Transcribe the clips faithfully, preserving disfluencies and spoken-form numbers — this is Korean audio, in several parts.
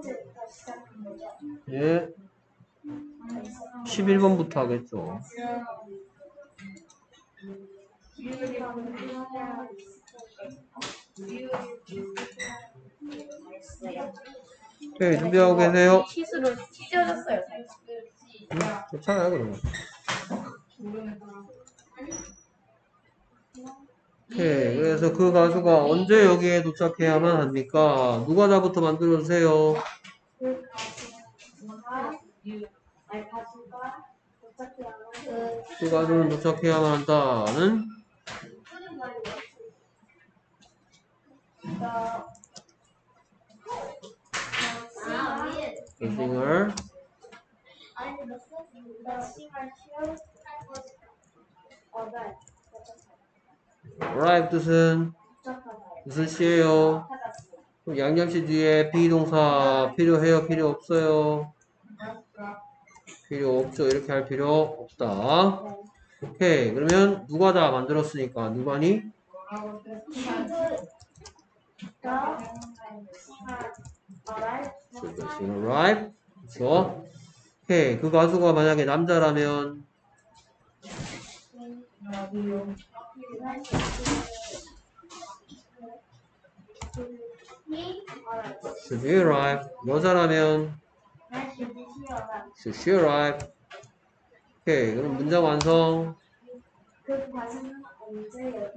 번째부터 시작한 거죠? 예. 십일 번부터 하겠죠. 네, 준비하고 계세요? 시스로 찢어졌어요. 응? 괜찮아요, 그러면. 오케이. 그래서 그 가수가 언제 여기에 도착해야만 합니까? 누가 나부터 만들어주세요. 그 가수가 아니 가수가 도착해야만 그 그 가수는 도착해야만 한다는 쓰는 말이 없어요. The singer 아니 the singer should arrive. arrive 뜻은 무슨 시예요? 그럼 양념시 뒤에 비동사 필요해요? 필요 없어요? 필요 없죠. 이렇게 할 필요 없다. 오케이. 그러면 누가 다 만들었으니까 누가니? should the singer arrive? 그렇죠. 오케이. 그 가수가 만약에 남자라면 should he arrive? 여자라면 should she arrive? 오케이. 그럼 문장 완성. 그 가수는 언제 여기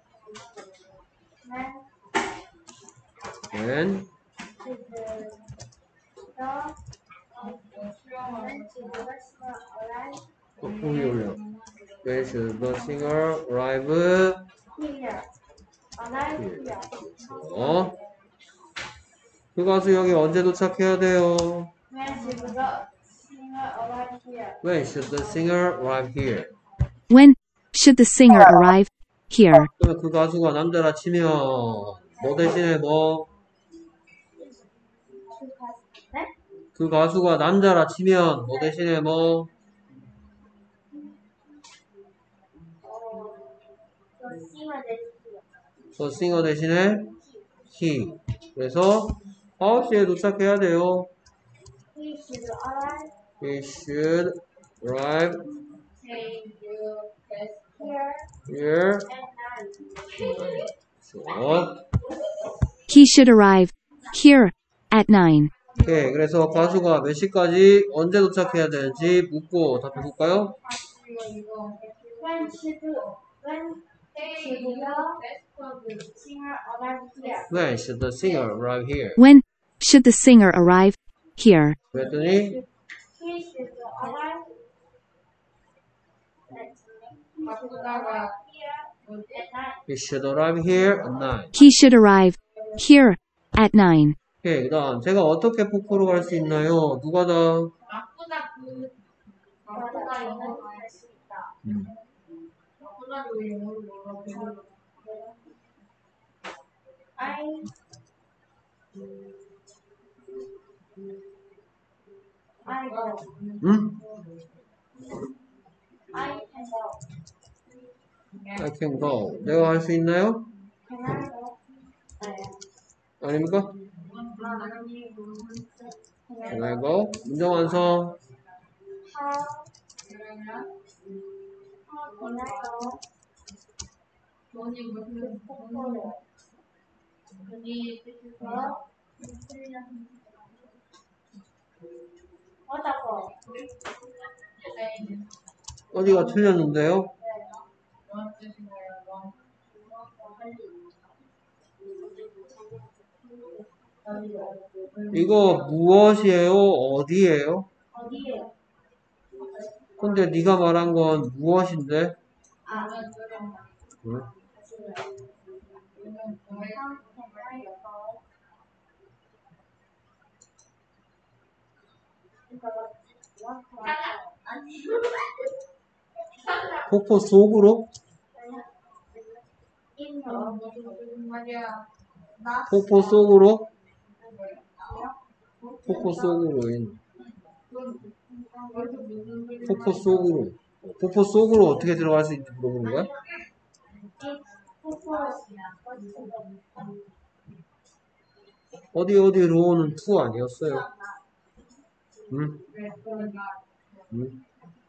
도착하냐면 When 어, 위에 올려. When should the singer arrive? here. arrive Here. here. 어? 그 가수 여기 언제 도착해야 돼요? When should the singer arrive here? When should the singer arrive here? When should the singer arrive here? 그러면 그 가수가 남자라 치면 뭐 대신에 뭐? 네? 그 가수가 남자라 치면 뭐 대신에 뭐? 어, the singer 대신에 The singer 대신에 he. 그래서 아홉 시에 도착해야 돼요. he should arrive He should arrive here here. at nine. 그렇죠. He should arrive here at nine. 오케이. 그래서 가수가 몇 시까지 언제 도착해야 되는지 묻고 답해볼까요? When should when should the singer arrive here? When should the singer arrive here? When should the singer arrive here? 그랬더니 He should arrive at He should arrive here at nine. He should arrive here at nine. 오케이. 그 다음 제가 어떻게 폭포로 갈 수 있나요? 누가 다? 나쁘다 그 나쁘다 영어로 할수 있다. 음. 나쁘다도 영어로 뭐라고? I I go. 응? I can go. I can go. 내가 할 수 있나요? Can I go? 네. 아닙니까? 아, 아니, Can I go? 문장 완성. How how can I go? 그 폭포를 어? 어다고? 어디가 틀렸는데요? 이거 무엇이에요? 어디예요? 어디에요? 근데 네가 말한 건 무엇인데? 아, 응? 폭포 속으로? 폭포 속으로? 폭포 속으로 인. 폭포 속으로. 폭포 속으로 어떻게 들어갈 수 있는지 물어보는 거야? 어디 어디로는 to 아니었어요. 음? 음?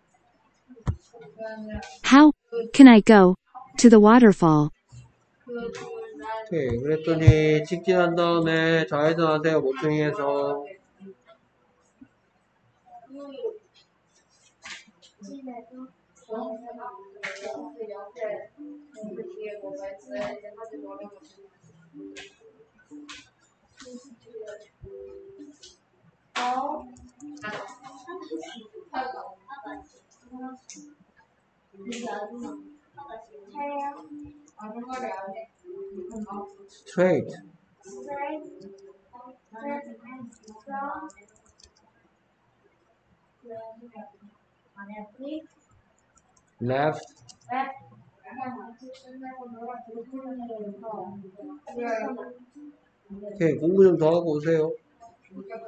How can I go to the waterfall? 오케이. 그랬더니 직진한 다음에 좌회전하세요. 모퉁이에서. straight, left, 오케이. 공부 좀 더 하고 오세요.